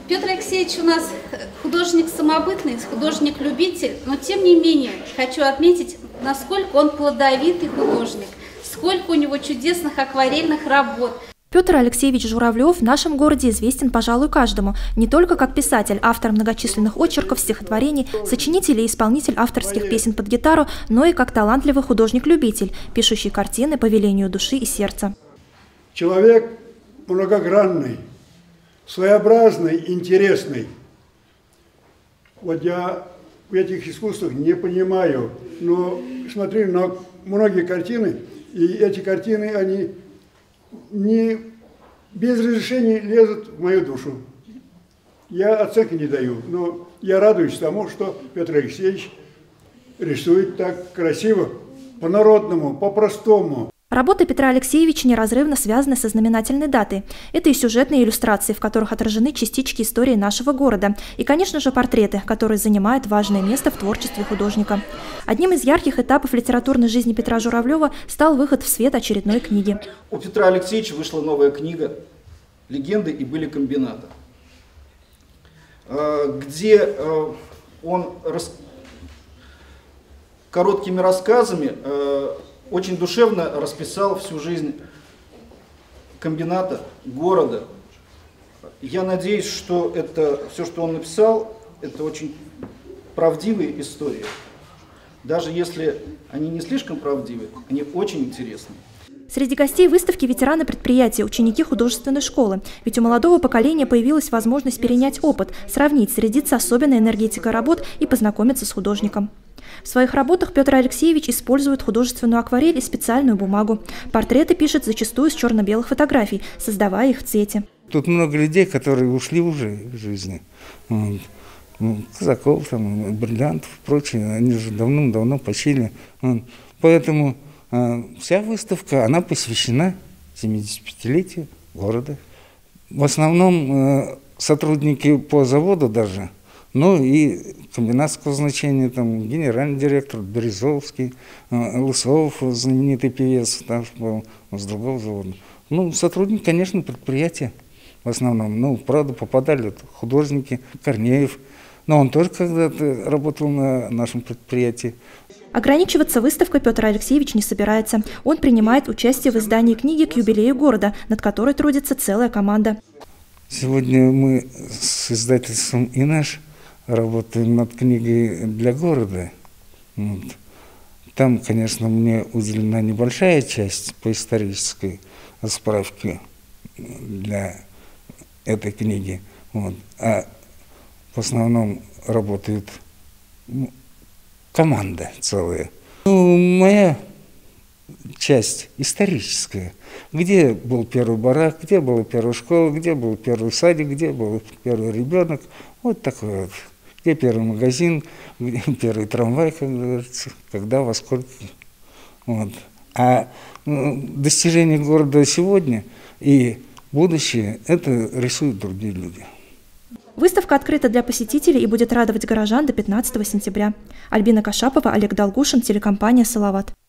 Петр Алексеевич у нас художник самобытный, художник-любитель, но тем не менее хочу отметить, насколько он плодовитый художник, сколько у него чудесных акварельных работ. Петр Алексеевич Журавлев в нашем городе известен, пожалуй, каждому. Не только как писатель, автор многочисленных очерков, стихотворений, сочинитель и исполнитель авторских песен под гитару, но и как талантливый художник-любитель, пишущий картины по велению души и сердца. Человек многогранный, своеобразный, интересный. Вот я в этих искусствах не понимаю, но смотрю на многие картины, и эти картины, они не без разрешения лезут в мою душу. Я оценки не даю, но я радуюсь тому, что Петр Алексеевич рисует так красиво, по-народному, по-простому. Работы Петра Алексеевича неразрывно связаны со знаменательной датой. Это и сюжетные иллюстрации, в которых отражены частички истории нашего города. И, конечно же, портреты, которые занимают важное место в творчестве художника. Одним из ярких этапов литературной жизни Петра Журавлева стал выход в свет очередной книги. У Петра Алексеевича вышла новая книга «Легенды и были комбината», где он короткими рассказами очень душевно расписал всю жизнь комбината, города. Я надеюсь, что это все, что он написал, это очень правдивые истории. Даже если они не слишком правдивы, они очень интересны. Среди гостей выставки ветераны предприятия, ученики художественной школы. Ведь у молодого поколения появилась возможность перенять опыт, сравнить, средиться особенной энергетикой работ и познакомиться с художником. В своих работах Петр Алексеевич использует художественную акварель и специальную бумагу. Портреты пишет зачастую с черно-белых фотографий, создавая их в цвете. Тут много людей, которые ушли уже в жизни. Казаков, там, Бриллиантов и прочие, они же давным-давно почили. Поэтому вся выставка, она посвящена 75-летию города. В основном сотрудники по заводу даже, ну и комбинатского значения, там, генеральный директор Березовский, Лысов, знаменитый певец, там, был с другого завода. Ну, сотрудники, конечно, предприятия в основном. Ну, правда, попадали художники, Корнеев, но он тоже когда-то работал на нашем предприятии. Ограничиваться выставкой Петр Алексеевич не собирается. Он принимает участие в издании книги к юбилею города, над которой трудится целая команда. Сегодня мы с издательством «Инаш» работаем над книгой для города. Вот. Там, конечно, мне уделена небольшая часть по исторической справке для этой книги. Вот. А в основном работает команда целая. Ну, моя часть историческая. Где был первый барак, где была первая школа, где был первый садик, где был первый ребенок. Вот такой вот. Где первый магазин, где первый трамвай, как говорится, когда, во сколько. Вот. А достижения города сегодня и будущее, это рисуют другие люди. Выставка открыта для посетителей и будет радовать горожан до 15 сентября. Альбина Кашапова, Олег Долгушин, телекомпания «Салават».